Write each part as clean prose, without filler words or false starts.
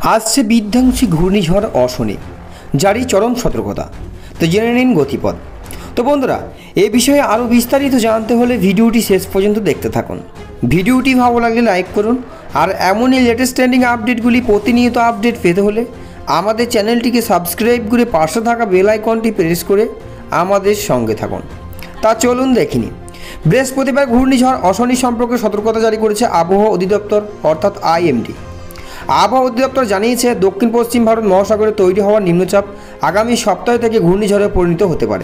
আসছে বিধ্বংসী ঘূর্ণিঝড় অশনি, জারি চরম সতর্কতা। তো জেনে নিন গতিপথ। তো বন্ধুরা, এই বিষয়ে আরও বিস্তারিত জানতে হলে ভিডিওটি শেষ পর্যন্ত দেখতে থাকুন। ভিডিওটি ভালো লাগলে লাইক করুন, আর এমনই লেটেস্ট ট্রেন্ডিং আপডেটগুলি প্রতিনিয়ত আপডেট পেতে হলে আমাদের চ্যানেলটিকে সাবস্ক্রাইব করে পাশে থাকা বেল আইকনটি প্রেস করে আমাদের সঙ্গে থাকুন। তা চলুন দেখিনি। বৃহস্পতিবার ঘূর্ণিঝড় অশনি সম্পর্কে সতর্কতা জারি করেছে আবহাওয়া অধিদপ্তর অর্থাৎ আইএমডি। আবহাওয়া অধিদপ্তর জানিয়েছে, দক্ষিণ পশ্চিম ভারত মহাসাগরে তৈরি হওয়া নিম্নচাপ আগামী সপ্তাহ থেকে ঘূর্ণিঝড়ে পরিণত হতে পারে।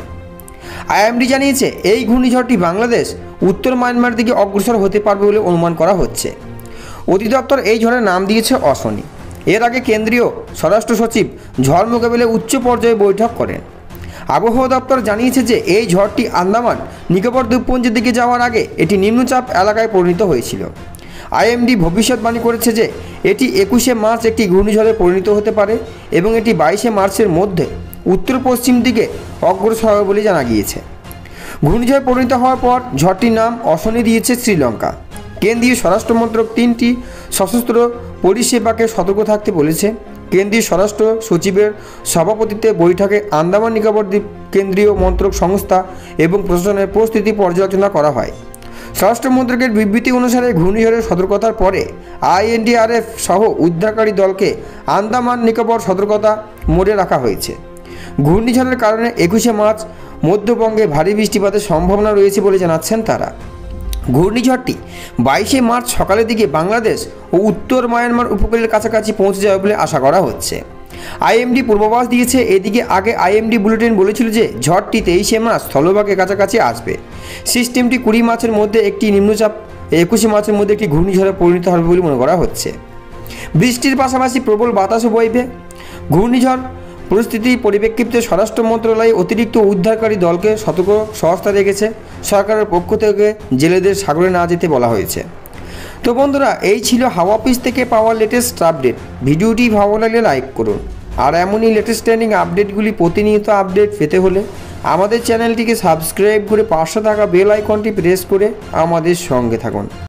আইএমডি জানিয়েছে, এই ঘূর্ণিঝড়টি বাংলাদেশ উত্তর মায়ানমার দিকে অগ্রসর হতে পারবে বলে অনুমান করা হচ্ছে। অধিদপ্তর এই ঝড়ের নাম দিয়েছে অশনি। এর আগে কেন্দ্রীয় স্বরাষ্ট্র সচিব ঝড় মোকাবিলায় উচ্চ পর্যায়ে বৈঠক করেন। আবহাওয়া দপ্তর জানিয়েছে যে এই ঝড়টি আন্দামান নিকোবর দ্বীপপুঞ্জের দিকে যাওয়ার আগে এটি নিম্নচাপ এলাকায় পরিণত হয়েছিল। আইএমডি ভবিষ্যৎবাণী করেছে যে এটি 21শে মার্চ একটি ঘূর্ণিঝড়ে পরিণত হতে পারে এবং এটি 22শে মার্চের মধ্যে উত্তর পশ্চিম দিকে অগ্রসর হবে বলে জানা গিয়েছে। ঘূর্ণিঝড়ে পরিণত হওয়ার পর ঝড়টির নাম অশনি দিয়েছে শ্রীলঙ্কা। কেন্দ্রীয় স্বরাষ্ট্র মন্ত্রক 3টি সশস্ত্র পরিষেবাকে সতর্ক থাকতে বলেছে। কেন্দ্রীয় স্বরাষ্ট্র সচিবের সভাপতিত্বে বৈঠকে আন্দামান নিকোবর দ্বীপ কেন্দ্রীয় মন্ত্রক সংস্থা এবং প্রশাসনের পরিস্থিতি পর্যালোচনা করা হয়। স্বরাষ্ট্র মন্ত্রকের বিবৃতি অনুসারে ঘূর্ণিঝড়ের সতর্কতার পরে আইএনডিআরএফ সহ উদ্ধারকারী দলকে আন্দামান নিকোবর সতর্কতা মোডে রাখা হয়েছে। ঘূর্ণিঝড়ের কারণে 21শে মার্চ মধ্যবঙ্গে ভারী বৃষ্টিপাতের সম্ভাবনা রয়েছে বলে জানাচ্ছেন তারা। ঘূর্ণিঝড়টি 22শে মার্চ সকালের দিকে বাংলাদেশ ও উত্তর মায়ানমার উপকূলের কাছাকাছি পৌঁছে যাবে বলে আশা করা হচ্ছে। আইএমডি পূর্বাভাস দিয়েছে। এদিকে আগে আইএমডি বুলেটিন বলেছিল যে ঝড়টি 23শে মার্চ স্থলভাগের কাছাকাছি আসবে। সিস্টেমটি 20 মার্চের মধ্যে একটি নিম্নচাপ, 21শে মার্চের মধ্যে একটি ঘূর্ণিঝড়ে পরিণত হবে বলে মনে করা হচ্ছে। বৃষ্টির পাশাপাশি প্রবল বাতাসও বইবে। ঘূর্ণিঝড় পরিস্থিতির পরিপ্রেক্ষিতে স্বরাষ্ট্র মন্ত্রণালয় অতিরিক্ত উদ্ধারকারী দলকে সতর্ক সহায়তা রেখেছে। সরকারের পক্ষ থেকে জেলেদের সাগরে না যেতে বলা হয়েছে। তো বন্ধুরা, এই ছিল হাওয়া অফিস থেকে পাওয়া লেটেস্ট আপডেট। ভিডিওটি ভালো লাগলে লাইক করুন, আর এমনই লেটেস্ট ট্রেন্ডিং আপডেটগুলি প্রতিনিয়ত আপডেট পেতে হলে আমাদের চ্যানেলটিকে সাবস্ক্রাইব করে পাশে থাকা বেল আইকনটি প্রেস করে আমাদের সঙ্গে থাকুন।